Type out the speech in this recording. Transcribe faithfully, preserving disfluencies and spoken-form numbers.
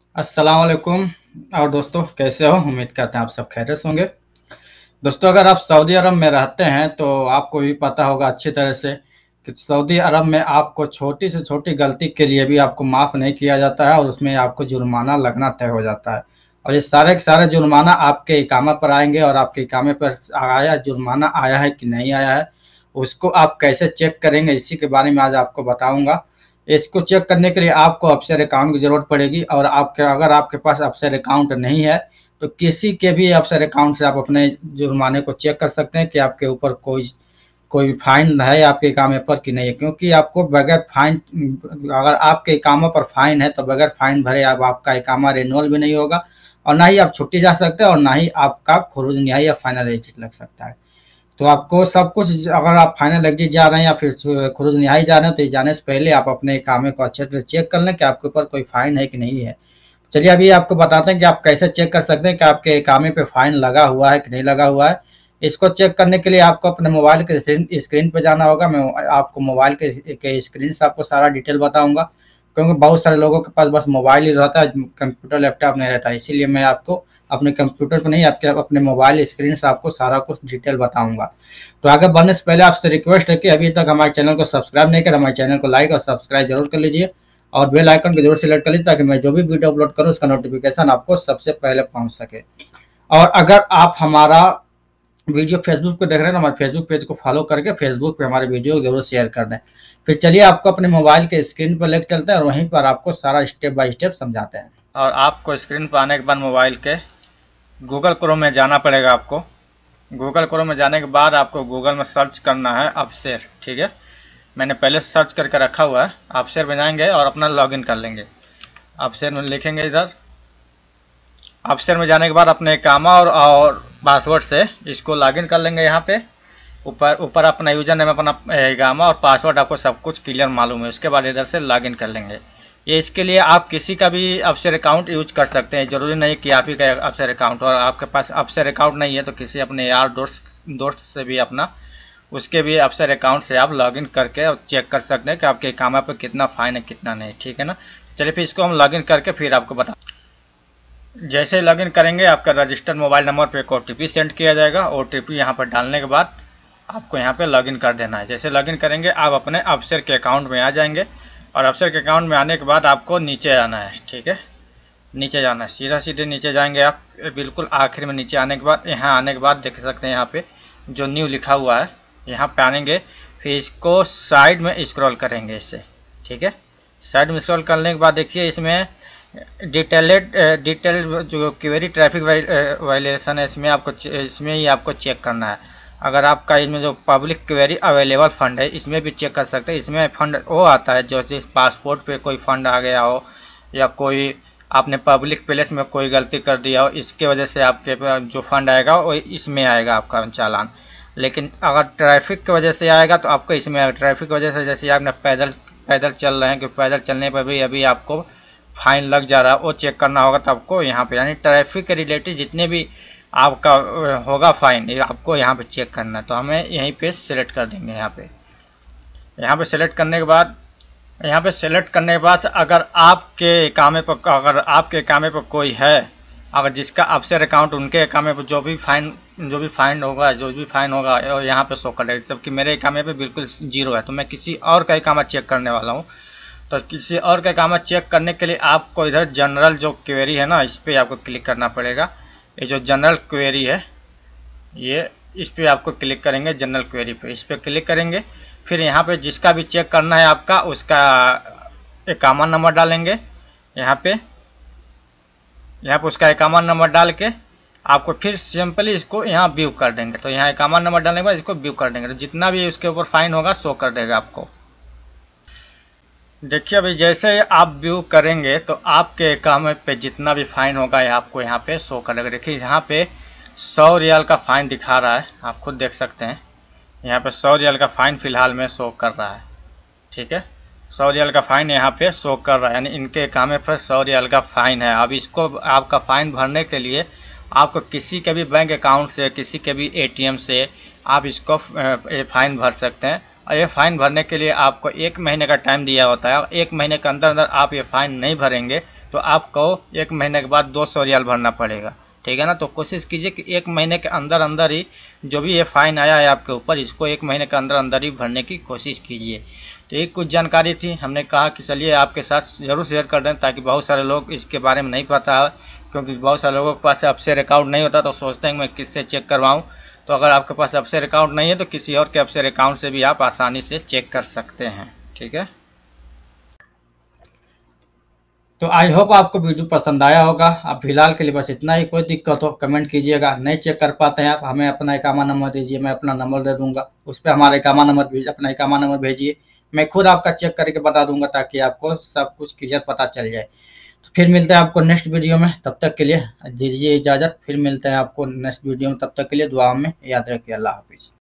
अस्सलाम वालेकुम। और दोस्तों कैसे हो? उम्मीद करते हैं आप सब खैरियत से होंगे। दोस्तों अगर आप सऊदी अरब में रहते हैं तो आपको भी पता होगा अच्छी तरह से कि सऊदी अरब में आपको छोटी से छोटी गलती के लिए भी आपको माफ़ नहीं किया जाता है और उसमें आपको जुर्माना लगना तय हो जाता है। और ये सारे के सारे जुर्माना आपके इकामा पर आएँगे और आपके इकामे पर आया जुर्माना आया है कि नहीं आया है, उसको आप कैसे चेक करेंगे इसी के बारे में आज आपको बताऊँगा। इसको चेक करने के लिए आपको अफसर अकाउंट की ज़रूरत पड़ेगी और आपके अगर आपके पास अफसर अकाउंट नहीं है तो किसी के भी अफसर अकाउंट से आप अपने जुर्माने को चेक कर सकते हैं कि आपके ऊपर कोई कोई फाइन है आपके इकामे पर कि नहीं है, क्योंकि आपको बगैर फाइन अगर आपके इकामा पर फाइन है तो बगैर फाइन भरे अब आपका इकामा रिन्यूअल भी नहीं होगा और ना ही आप छुट्टी जा सकते हैं और ना ही आपका खुरूज न्याय या फाइनल एग्जिट लग सकता है। तो आपको सब कुछ अगर आप फाइनल एग्जिट जा रहे हैं या फिर खुरूज न्याय जा रहे हैं तो जाने से पहले आप अपने इकामे को अच्छे से चेक कर लें कि आपके ऊपर कोई फाइन है कि नहीं है। चलिए अभी आपको बताते हैं कि आप कैसे चेक कर सकते हैं कि आपके इकामे पे फाइन लगा हुआ है कि नहीं लगा हुआ है। इसको चेक करने के लिए आपको अपने मोबाइल के स्क्रीन पे जाना होगा। मैं आपको मोबाइल के, के स्क्रीन से आपको सारा डिटेल बताऊंगा, क्योंकि बहुत सारे लोगों के पास बस मोबाइल ही रहता है, कंप्यूटर लैपटॉप नहीं रहता है। इसीलिए मैं आपको अपने कंप्यूटर पर नहीं आपके अपने मोबाइल स्क्रीन से आपको सारा कुछ डिटेल बताऊंगा। तो आगे बढ़ने से पहले आपसे रिक्वेस्ट है कि अभी तक हमारे चैनल को सब्सक्राइब नहीं कर हमारे चैनल को लाइक और सब्सक्राइब जरूर कर लीजिए और बेल आइकन को जरूर सिलेक्ट कर लीजिए ताकि मैं जो भी वीडियो अपलोड करूं उसका नोटिफिकेशन आपको सबसे पहले पहुंच सके। और अगर आप हमारा वीडियो फेसबुक पे देख रहे हैं तो हमारे फेसबुक पेज को फॉलो करके फेसबुक पे हमारे वीडियो जरूर शेयर कर दें। फिर चलिए आपको अपने मोबाइल के स्क्रीन पर लेकर चलते हैं और वहीं पर आपको सारा स्टेप बाय स्टेप समझाते हैं। और आपको स्क्रीन पर आने के बाद मोबाइल के गूगल क्रोम में जाना पड़ेगा। आपको गूगल क्रोम में जाने के बाद आपको गूगल में सर्च करना है अफसर। ठीक है, मैंने पहले सर्च करके रखा हुआ है। अफसर में जाएंगे और अपना लॉगिन कर लेंगे। अफसर में लिखेंगे इधर। अफसर में जाने के बाद अपने इकामा और, और पासवर्ड से इसको लॉगिन कर लेंगे। यहाँ पे ऊपर ऊपर अपना यूजर नेम, अपना इकामा और पासवर्ड आपको सब कुछ क्लियर मालूम है। उसके बाद इधर से लॉगिन कर लेंगे। ये इसके लिए आप किसी का भी अफसर अकाउंट यूज कर सकते हैं, जरूरी नहीं कि आप ही का अफसर अकाउंट। और आपके पास अफसर अकाउंट नहीं है तो किसी अपने यार दोस्त दोस्त से भी अपना उसके भी अफसर अकाउंट से आप लॉगिन करके और चेक कर सकते हैं कि आपके इकामा पर कितना फाइन है कितना नहीं। ठीक है ना, चलिए फिर इसको हम लॉगिन करके फिर आपको बता। जैसे लॉगिन करेंगे आपका रजिस्टर्ड मोबाइल नंबर पे एक ओ टी पी सेंड किया जाएगा। ओ टी पी यहाँ पर डालने के बाद आपको यहाँ पे लॉगिन कर देना है। जैसे लॉगिन करेंगे आप अपने अफसर के अकाउंट में आ जाएंगे और अफसर के अकाउंट में आने के बाद आपको नीचे आना है। ठीक है, नीचे जाना है, सीधा सीधे नीचे जाएंगे आप। बिल्कुल आखिर में नीचे आने के बाद यहाँ आने के बाद देख सकते हैं यहाँ पे जो न्यू लिखा हुआ है, यहाँ पे आएंगे। फिर इसको साइड में स्क्रॉल करेंगे इससे। ठीक है, साइड में स्क्रॉल करने के बाद देखिए इसमें डिटेलेड डिटेल जो क्वेरी ट्रैफिक वायलेशन है इसमें आपको इसमें ही आपको चेक करना है। अगर आपका इसमें जो पब्लिक क्वेरी अवेलेबल फंड है इसमें भी चेक कर सकते हैं। इसमें फंड वो आता है जो जिस पासपोर्ट पे कोई फंड आ गया हो या कोई आपने पब्लिक प्लेस में कोई गलती कर दिया हो, इसके वजह से आपके जो फंड आएगा वो इसमें आएगा आपका चालान। लेकिन अगर ट्रैफिक की वजह से आएगा तो आपको इसमें आएगा। ट्रैफिक की वजह से जैसे आपने पैदल पैदल चल रहे हैं कि पैदल चलने पर भी अभी आपको फाइन लग जा रहा है, वो चेक करना होगा। तो आपको यहाँ पे यानी ट्रैफिक के रिलेटेड जितने भी आपका होगा फाइन ये आपको यहाँ पे चेक करना है। तो हमें यहीं पे सेलेक्ट कर देंगे। यहाँ पे यहाँ पे सेलेक्ट करने के बाद यहाँ पे सेलेक्ट करने के बाद अगर आपके कामे पर अगर आपके कामे पर कोई है, अगर जिसका अफसर अकाउंट उनके कामे पर जो भी फाइन जो भी फाइन होगा जो भी फाइन होगा और यहाँ पे शो करेगा। जबकि मेरे कामे पे बिल्कुल जीरो है तो मैं किसी और का कामा चेक करने वाला हूँ। तो किसी और का कामा चेक करने के लिए आपको इधर जनरल जो क्वेरी है ना इस पर आपको क्लिक करना पड़ेगा। ये जो जनरल क्वेरी है ये इस पर आपको क्लिक करेंगे। जनरल क्वेरी पे इस पर क्लिक करेंगे। फिर यहाँ पे जिसका भी चेक करना है आपका उसका इकामा नंबर डालेंगे। यहाँ पे यहाँ पे उसका इकामा नंबर डाल के आपको फिर सिंपली इसको यहाँ व्यू कर देंगे। तो यहाँ इकामा नंबर डालने के बाद इसको व्यू कर देंगे तो जितना भी उसके ऊपर फाइन होगा शो कर देगा आपको। देखिए अभी जैसे आप व्यू करेंगे तो आपके इकामे पे जितना भी फाइन होगा ये आपको यहाँ पे शो कर देगा। देखिए यहाँ पे सौ रियाल का फाइन दिखा रहा है, आप खुद देख सकते हैं। यहाँ पे सौ रियाल का फाइन फिलहाल में शो कर रहा है। ठीक है, सौ रियाल का फाइन यहाँ पे शो कर रहा है, यानी इनके इकामे पर सौ रियाल का फाइन है। अब इसको आपका फाइन भरने के लिए आपको किसी के भी बैंक अकाउंट से किसी के भी ए टी एम से आप इसको फाइन भर सकते हैं। और ये फाइन भरने के लिए आपको एक महीने का टाइम दिया होता है। एक महीने के अंदर अंदर आप ये फाइन नहीं भरेंगे तो आपको एक महीने के बाद दो सौ रियाल भरना पड़ेगा, ठीक है ना। तो कोशिश कीजिए कि एक महीने के अंदर अंदर ही जो भी ये फाइन आया है आपके ऊपर, इसको एक महीने के अंदर अंदर ही भरने की कोशिश कीजिए। तो ये कुछ जानकारी थी, हमने कहा कि चलिए आपके साथ ज़रूर शेयर कर दें, ताकि बहुत सारे लोग इसके बारे में नहीं पता है, क्योंकि बहुत सारे लोगों के पास अपसेर अकाउंट नहीं होता तो सोचते हैं मैं किससे चेक करवाऊँ। तो अगर आपके पास अपसेर अकाउंट नहीं है तो किसी और के अपसेर अकाउंट से भी आप आसानी से चेक कर सकते हैं, ठीक है। तो आई होप आपको वीडियो पसंद आया होगा। अब फिलहाल के लिए बस इतना ही, कोई दिक्कत हो कमेंट कीजिएगा। नहीं चेक कर पाते हैं आप, हमें अपना इकामा नंबर दीजिए, मैं अपना नंबर दे दूंगा, उस पर हमारा इकामा नंबर भेज अपना इकामा नंबर भेजिए, मैं खुद आपका चेक करके बता दूंगा, ताकि आपको सब कुछ क्लियर पता चल जाए। तो फिर मिलते हैं आपको नेक्स्ट वीडियो में, तब तक के लिए दीजिए इजाज़त। फिर मिलते हैं आपको नेक्स्ट वीडियो में, तब तक के लिए दुआ में याद रखिए। अल्लाह हाफिज़।